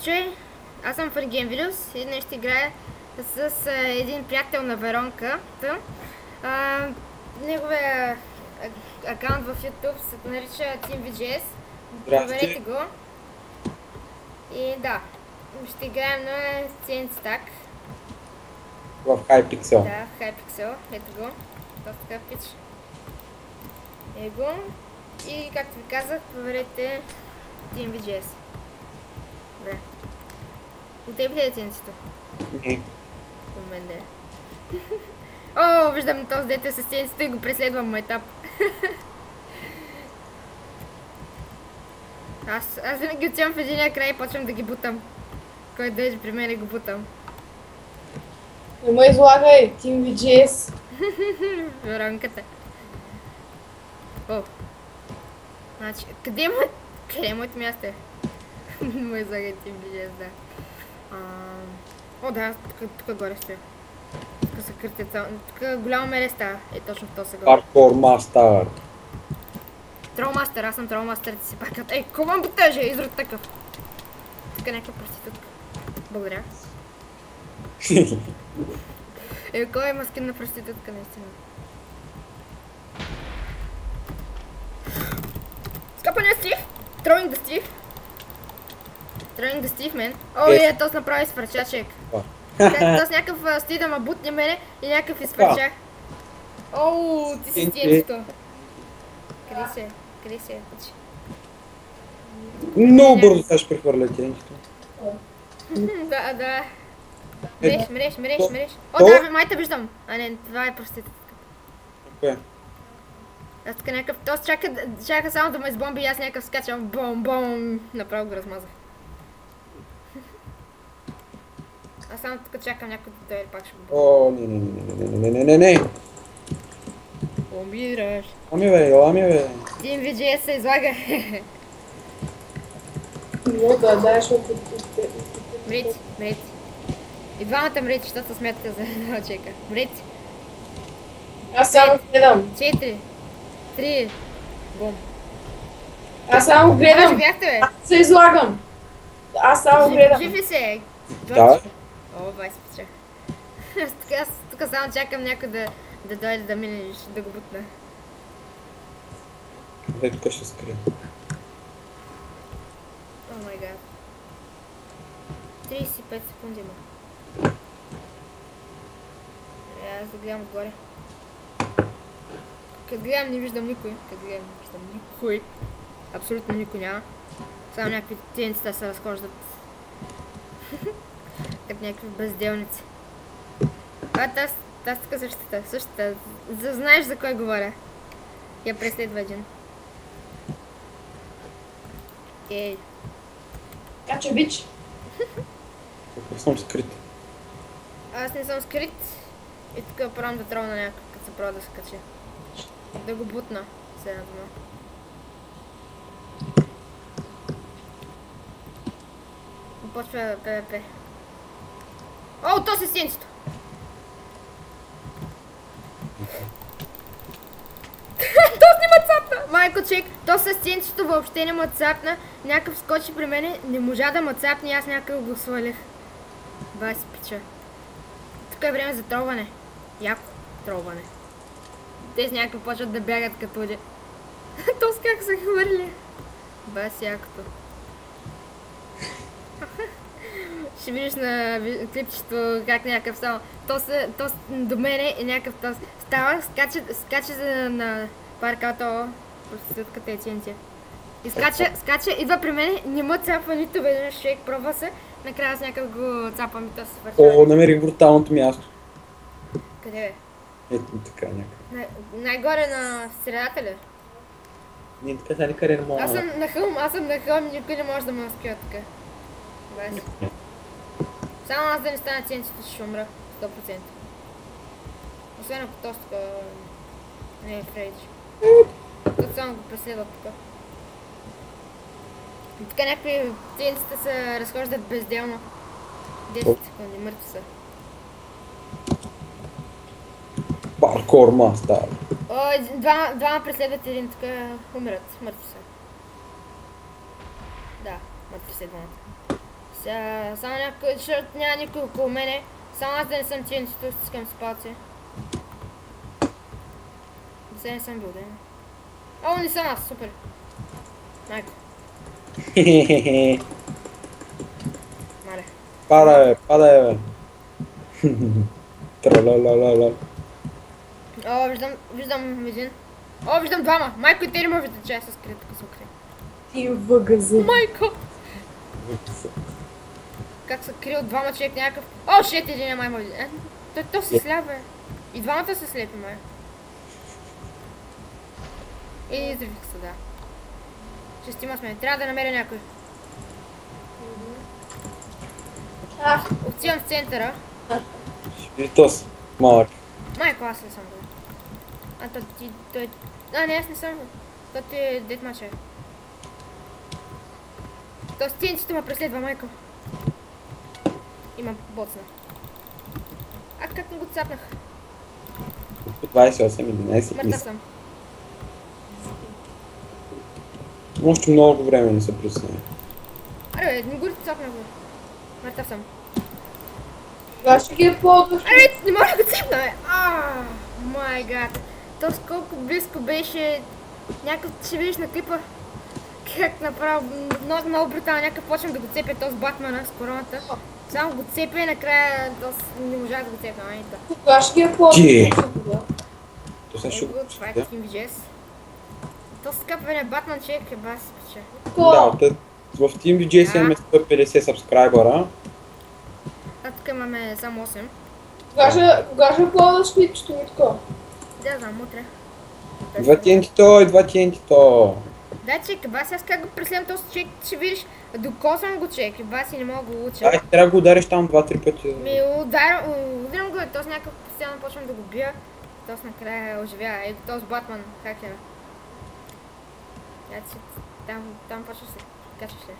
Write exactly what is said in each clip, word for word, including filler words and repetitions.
чуй, аз съм Фърген Вилюс и днес ще играя с а, един приятел на Веронка. А, неговия акаунт в YouTube се нарича TeamVGS. Проверете го. И да, ще играем на си ен си Stack. В Hypixel. Да, в Hypixel. Ето го. Доста така пич. Е го. И както ви казах, проверете TeamVGS. Добре. От теб ли е ценцето? Не. От мен да е. О, виждам този дете с ценцето и го преследвам майтап. Аз, аз винаги отивам в единия край и почвам да ги бутам. Кой дойде при мен и го бутам. Не ме излагай, TeamVGS. Веронката. О. Значи, къде му... Къде е моето място е? Не ме излагай TeamVGS, да. А... О, да, тук, тук горе стоя. Тук се къртят само... Тук голямо мере става. Е, точно в този сега. Hardcore Master. Тролмастер, аз съм тролмастер, ти си пакат. Ей, коман бутаже, изрод такъв. Тук е някаква проститутка. Благодаря. Е, кой има скин на проститутка, наистина? Скапания Стив! Throwing the Steve! Throwing the Steve, мен. О, е, то с направи свърча, чек. То с някакъв стои да ма бутне мене и някакъв изфърча. Оу, ти си стиенцето. Къде се? Къде се? Много бързо сега ще прехвърля тенчето. Да, да. Мреш, мреш, мреш, мреш. О, То? да, майта виждам. А не, това е проститутка. Кое? Аз така някакъв... Тос чака, чака само да ме избомби и аз някакъв скачам. Бом, бом. Направо го размазах. Аз само тук чакам някой да дойде, пак ще го бомби. О, не, не, не, не, не, не, не, не, не. Умираш. Ами бе, ела ми бе. TeamVGS се излага. Но да, да, защото... Мрити, мрити. И двамата мрити, защото смятате за една чека. Мрити. Аз само гледам. Четири. Три. Бум. Аз само Гледам. гледам. Бяхте, бе? Аз се излагам. Аз само Жив, гледам. жив ли се? Да. О, двайсет печа. Аз тук, аз тук само чакам някой да, да дойде да мине и да го бутна. Дай тук ще скрия. О май гад. трийсет и пет секунди има. Е, аз да гледам отгоре. Като гледам не виждам никой. Като гледам не виждам никой. Абсолютно никой няма. Само някакви тенцата се разхождат. Като някакви безделници. А, тази, тази тук същата, същата. За, знаеш за кой говоря. Я преследва един. Ей. Кача бич. Тук съм скрит. Аз не съм скрит. И тук пробвам да тролна някакъв, като се пробва да се качи. Да го бутна с една дума. Почва ПВП. О, то се стенчето! То снима цапна! Майко чек, то със стенчето въобще не ма цапна. Някакъв скочи при мене, не можа да ма цапне и аз някакъв го свалих. Баси пича. Тук е време за тролване. Яко тролване. Те с някакви почват да бягат като ли. То с как се хвърли. Баси якото. Ще видиш на клипчето как някакъв само. То се, то до мене и някакъв то става, скача, скача за, на паркато, проститутката е ценция. И скача, скача, идва при мене, не му цапва нито веднъж човек, пробва се, накрая с някакъв го цапам и то се свършва. О, намерих бруталното място. Къде бе? Ето така някак. Най- най-горе на средата ли? Не, така сега никъде не мога. Аз съм на хълм, аз съм на хълм, никой не може да ме успива така. Бас. Само аз да не стана ценцето, ще умра. сто процента. Освен ако този тук не е фрейдж. Тут само го преследват тук. И така някакви ценците се разхождат безделно. десет секунди, мъртви са. Паркор Master. О, един- двама, двама преследват един тук, умират, мъртви са. Да, мъртви са двамата. Сега, само някой, защото няма никой около мене. Само аз да не съм тенцето, стискам с палци. Сега не съм бил, да е. О, не съм аз, супер. Майко, мале. Пада, бе, пада, бе. Тралалалала. О, виждам, виждам един. О, виждам двама. Майко и те не може да че аз се скрия, така се укрия. Ти въгъза. Майко! Как се крил двама човек някакъв... О, шет, един е май може. Е, то, то се слява, бе. И двамата се слепи, май. И изривих се, да. Шестима сме. Трябва да намеря някой. А, Отивам в центъра. Шпиритос, малък. Майко, аз ли съм, бе? А, то ти... Той... А, не, аз не съм, бе. То ти е дед мача. То стенцето ме преследва, майко. Имам боцна. А, как не го цапнах? двайсет и осем, единайсет, Мъртъв съм. още много време не се пресне. Аре, бе, не го ли цапнах, бе? Мъртъв съм. кога ще ги е ползваш? Аре, не мога да го цепна, бе! Ааа, май гад. То с колко близко беше... Някакъв, ще видиш на клипа. Как направо, много, много брутално, някакъв почвам да го цепя този Батмана с короната. Само го цепя и накрая то не можах да го цепна, ай та. Кога ще ги е ползваш? Ти! То сега ще Его, го това е чуя. Team ви джи ес. То скъпване Батман човек е бас, пича. Да, те, в Team ви джи ес имаме сто и петдесет сабскрайбъра. А тук имаме само осем. Кога ще, кога ще ползваш клипчето ми такова? Да, знам, утре. Два тентито и два тентито. Да, чек, бас, аз как го преследвам този човек, ще видиш, докосвам го човек, бас и не мога да го уча. Ай, трябва да го удариш там два-три пъти. Ми ударям, ударям го, този някакъв постоянно почвам да го бия. Този накрая оживява. Ето този Батман, как е? Я си, там, там почваш се качаш ли.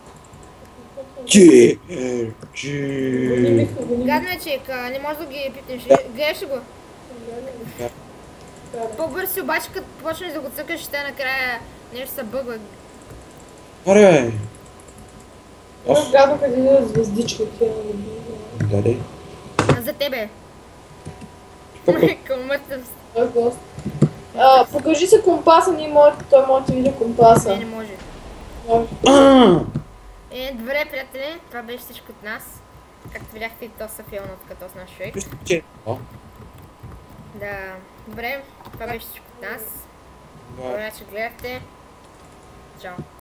Чи! Гони Чи! Миха, гони Миха. Гадно е, че не можеш да ги пипнеш. Гледаш ли го? Да, да. По-бързо си обаче, като почнеш да го цъкаш, ще накрая нещо се бъгва. Аре! Аз гадно къде да звездичка тя. Да, да. За тебе. Какво? Майко, мъртъв. Това е доста. А, покажи се компаса, ние може, той може да види Не, компаса. не може. Може. А! Е, добре, приятели, това беше всичко от нас. Както видяхте, и то са филма като с наш човек. Вижте, че... О, Да, добре, това беше всичко от нас. да. Благодаря, че гледахте. Чао.